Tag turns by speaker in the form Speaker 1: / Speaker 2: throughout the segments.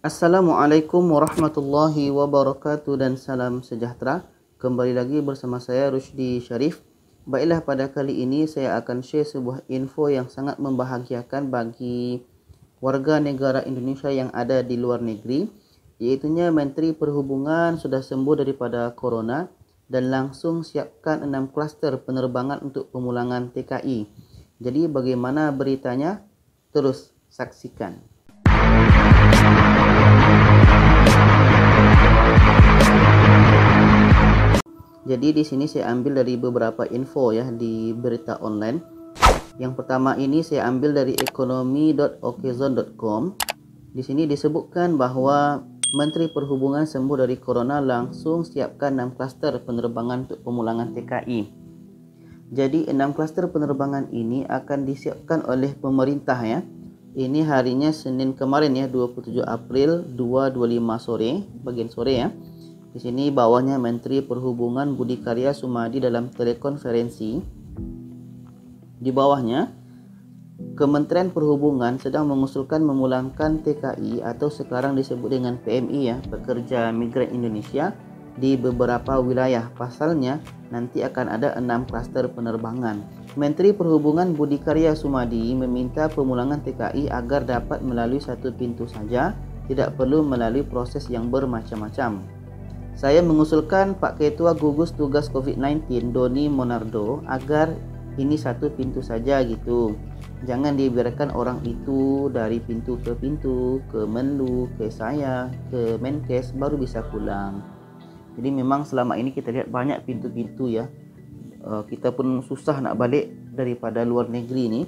Speaker 1: Assalamualaikum warahmatullahi wabarakatuh dan salam sejahtera. Kembali lagi bersama saya Rusdi Syarif. Baiklah, pada kali ini saya akan share sebuah info yang sangat membahagiakan bagi warga negara Indonesia yang ada di luar negeri, yaitunya Menteri Perhubungan sudah sembuh daripada corona dan langsung siapkan 6 klaster penerbangan untuk pemulangan TKI. Jadi bagaimana beritanya? Terus saksikan. Jadi di sini saya ambil dari beberapa info ya di berita online. Yang pertama ini saya ambil dari ekonomi.okezone.com. Di sini disebutkan bahwa Menteri Perhubungan sembuh dari corona langsung siapkan 6 klaster penerbangan untuk pemulangan TKI. Jadi 6 klaster penerbangan ini akan disiapkan oleh pemerintah ya. Ini harinya Senin kemarin ya, 27 April 2.25 sore, bagian sore ya. Di sini bawahnya Menteri Perhubungan Budi Karya Sumadi dalam telekonferensi. Di bawahnya, Kementerian Perhubungan sedang mengusulkan memulangkan TKI atau sekarang disebut dengan PMI ya, Pekerja Migran Indonesia di beberapa wilayah. Pasalnya nanti akan ada 6 klaster penerbangan. Menteri Perhubungan Budi Karya Sumadi meminta pemulangan TKI agar dapat melalui satu pintu saja, tidak perlu melalui proses yang bermacam-macam. Saya mengusulkan Pak Ketua Gugus Tugas COVID-19 Doni Monardo agar ini satu pintu saja gitu. Jangan dibiarkan orang itu dari pintu ke pintu, ke Menlu, ke saya, ke Menkes baru bisa pulang. Jadi memang selama ini kita lihat banyak pintu-pintu ya. Kita pun susah nak balik daripada luar negeri ini.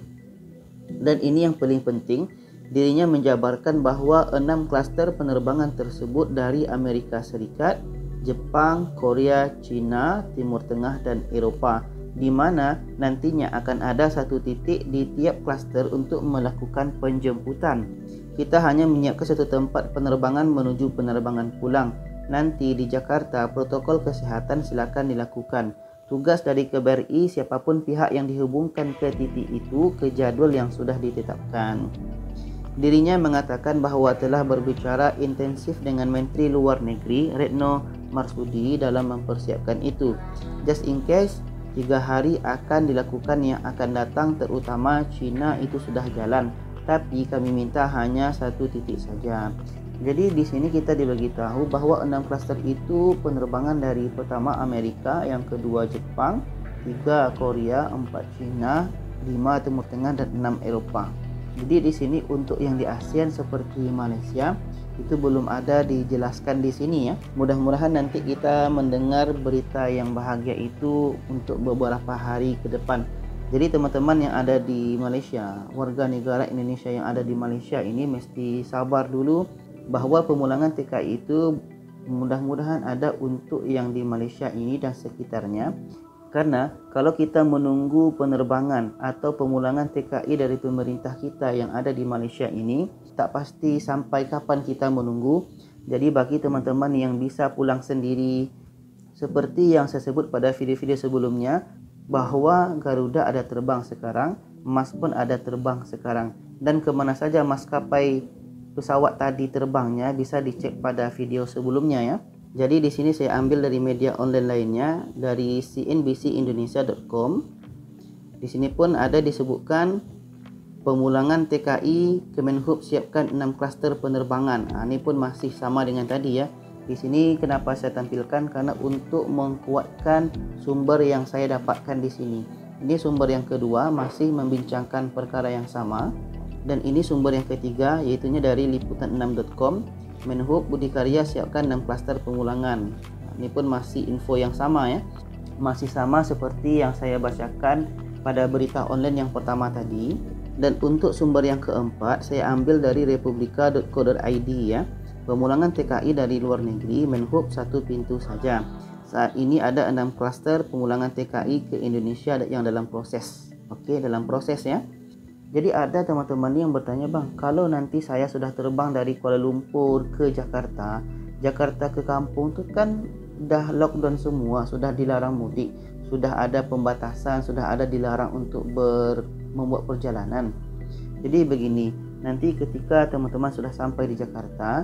Speaker 1: Dan ini yang paling penting, dirinya menjabarkan bahwa 6 klaster penerbangan tersebut dari Amerika Serikat, Jepang, Korea, China, Timur Tengah, dan Eropah, di mana nantinya akan ada satu titik di tiap klaster untuk melakukan penjemputan. Kita hanya menyiapkan satu tempat penerbangan menuju penerbangan pulang. Nanti di Jakarta, protokol kesehatan silakan dilakukan. Tugas dari KBRI, siapapun pihak yang dihubungkan ke titik itu ke jadwal yang sudah ditetapkan. Dirinya mengatakan bahwa telah berbicara intensif dengan Menteri Luar Negeri Retno Marsudi dalam mempersiapkan itu. Just in case 3 hari akan dilakukan yang akan datang, terutama China itu sudah jalan, tapi kami minta hanya satu titik saja. Jadi di sini kita dibagi tahu bahwa 6 klaster itu penerbangan dari pertama Amerika, yang kedua Jepang, 3 Korea, 4 China, 5 Timur Tengah, dan 6 Eropah. Jadi di sini untuk yang di ASEAN seperti Malaysia itu belum ada dijelaskan di sini ya. Mudah-mudahan nanti kita mendengar berita yang bahagia itu untuk beberapa hari ke depan. Jadi teman-teman yang ada di Malaysia, warga negara Indonesia yang ada di Malaysia ini mesti sabar dulu bahwa pemulangan TKI itu mudah-mudahan ada untuk yang di Malaysia ini dan sekitarnya. Karena kalau kita menunggu penerbangan atau pemulangan TKI dari pemerintah kita yang ada di Malaysia ini, tak pasti sampai kapan kita menunggu. Jadi bagi teman-teman yang bisa pulang sendiri, seperti yang saya sebut pada video-video sebelumnya, bahwa Garuda ada terbang sekarang, Mas pun ada terbang sekarang. Dan kemana saja maskapai pesawat tadi terbangnya bisa dicek pada video sebelumnya ya. Jadi di sini saya ambil dari media online lainnya, dari cnbcindonesia.com. Di sini pun ada disebutkan pemulangan TKI, Kemenhub siapkan 6 klaster penerbangan. Ini pun masih sama dengan tadi ya. Di sini kenapa saya tampilkan, karena untuk menguatkan sumber yang saya dapatkan di sini. Ini sumber yang kedua masih membincangkan perkara yang sama, dan ini sumber yang ketiga yaitunya dari liputan6.com. Menhub Budi Karya siapkan 6 klaster pemulangan. Ini pun masih info yang sama ya. Masih sama seperti yang saya bacakan pada berita online yang pertama tadi. Dan untuk sumber yang keempat saya ambil dari republika.co.id ya. Pemulangan TKI dari luar negeri Menhub satu pintu saja. Saat ini ada 6 klaster pemulangan TKI ke Indonesia yang dalam proses. Oke, dalam proses ya. Jadi ada teman-teman yang bertanya, bang, kalau nanti saya sudah terbang dari Kuala Lumpur ke Jakarta, Jakarta ke kampung itu kan dah lockdown semua, sudah dilarang mudik, sudah ada pembatasan, sudah ada dilarang untuk membuat perjalanan. Jadi begini, nanti ketika teman-teman sudah sampai di Jakarta,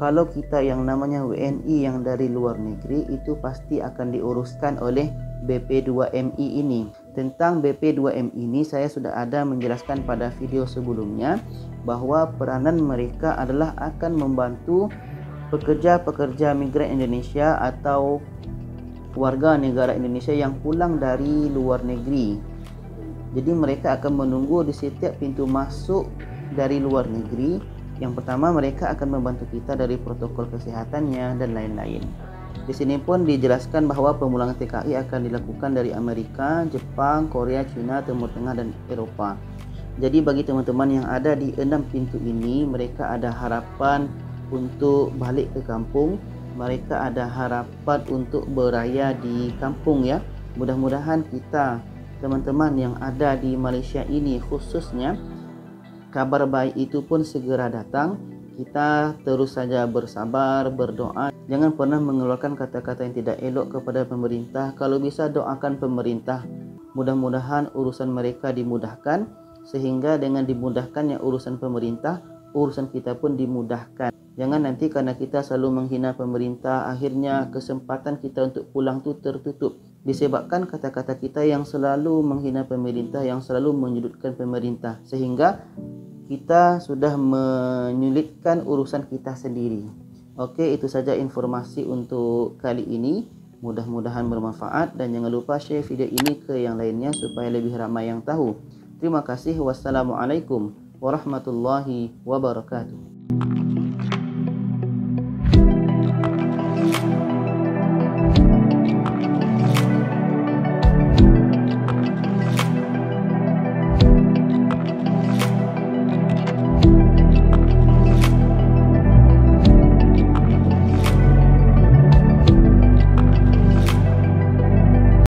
Speaker 1: Kalau kita yang namanya WNI yang dari luar negeri, itu pasti akan diuruskan oleh BP2MI ini. Tentang BP2MI ini saya sudah ada menjelaskan pada video sebelumnya bahwa peranan mereka adalah akan membantu pekerja-pekerja migran Indonesia atau warga negara Indonesia yang pulang dari luar negeri. Jadi mereka akan menunggu di setiap pintu masuk dari luar negeri. Yang pertama, mereka akan membantu kita dari protokol kesehatannya dan lain-lain. Di sini pun dijelaskan bahwa pemulangan TKI akan dilakukan dari Amerika, Jepang, Korea, China, Timur Tengah, dan Eropa. Jadi bagi teman-teman yang ada di 6 pintu ini, mereka ada harapan untuk balik ke kampung. Mereka ada harapan untuk beraya di kampung ya. Mudah-mudahan kita, teman-teman yang ada di Malaysia ini khususnya, kabar baik itu pun segera datang. Kita terus saja bersabar, berdoa. Jangan pernah mengeluarkan kata-kata yang tidak elok kepada pemerintah. Kalau bisa doakan pemerintah. Mudah-mudahan urusan mereka dimudahkan. Sehingga dengan dimudahkannya urusan pemerintah, urusan kita pun dimudahkan. Jangan nanti karena kita selalu menghina pemerintah, akhirnya kesempatan kita untuk pulang tu tertutup. Disebabkan kata-kata kita yang selalu menghina pemerintah, yang selalu menyudutkan pemerintah. Sehingga kita sudah menyulitkan urusan kita sendiri. Oke, itu saja informasi untuk kali ini. Mudah-mudahan bermanfaat dan jangan lupa share video ini ke yang lainnya supaya lebih ramai yang tahu. Terima kasih. Wassalamualaikum warahmatullahi wabarakatuh.